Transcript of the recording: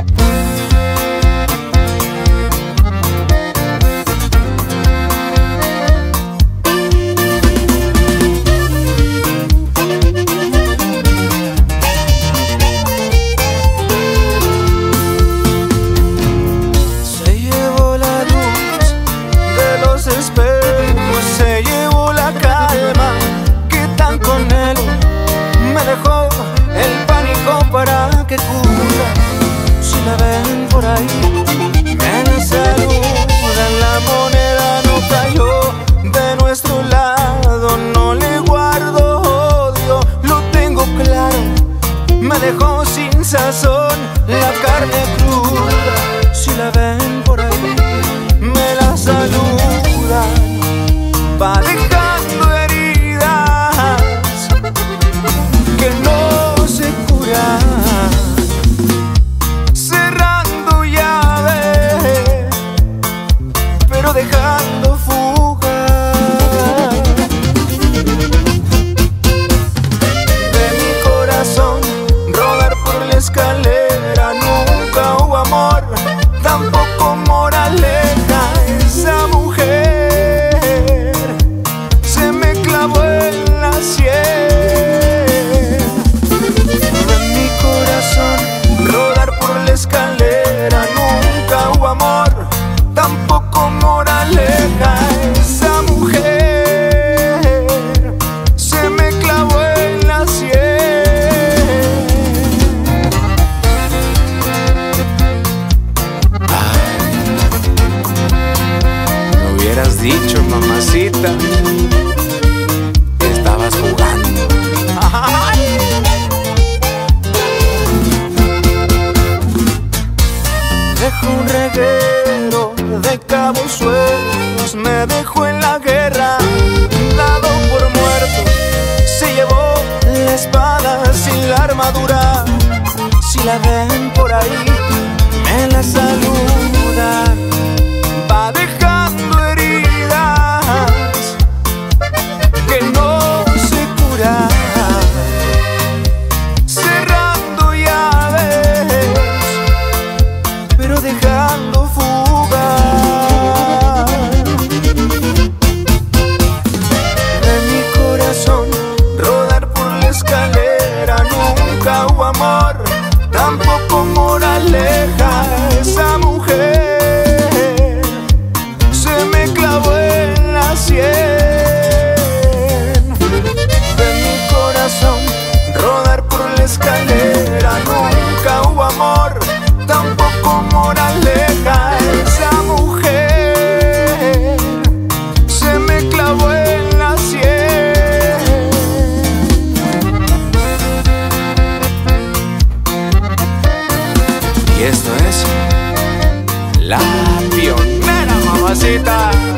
Se llevó la calma que tan con él me dejó el pánico para que cura. Si la ven por ahí, me la saludan. La moneda no cayó de nuestro lado, no le guardo odio, lo tengo claro. Me dejó sin sazón la carne cruda. Si la ven por ahí, me la saludan. Va dejando heridas que no se curan, cerrando llaves, pero dejando fuga. De mi corazón rodar por la escalera, nunca hubo amor, tampoco moraleja. Esa mujer en la sien. De mi corazón rodar por la escalera, nunca hubo amor, tampoco moraleja. Esa mujer se me clavó en la sien. Me hubieras dicho, mamacita, jugando. Dejó un reguero de cabos sueltos, me dejó en la guerra, dado por muerto. Se llevó la espada sin la armadura. Si la ven por ahí, me la saludan. Va dejando heridas que no se curan, cerrando llaves, pero dejando fuga. De mi corazón rodar por la escalera, nunca hubo amor, tampoco moraleja. Esa mujer se me clavó en la sien. Rodar por la escalera, nunca hubo amor, tampoco moraleja. Esa mujer se me clavó en la sien. Y esto es La Pionera, mamacita.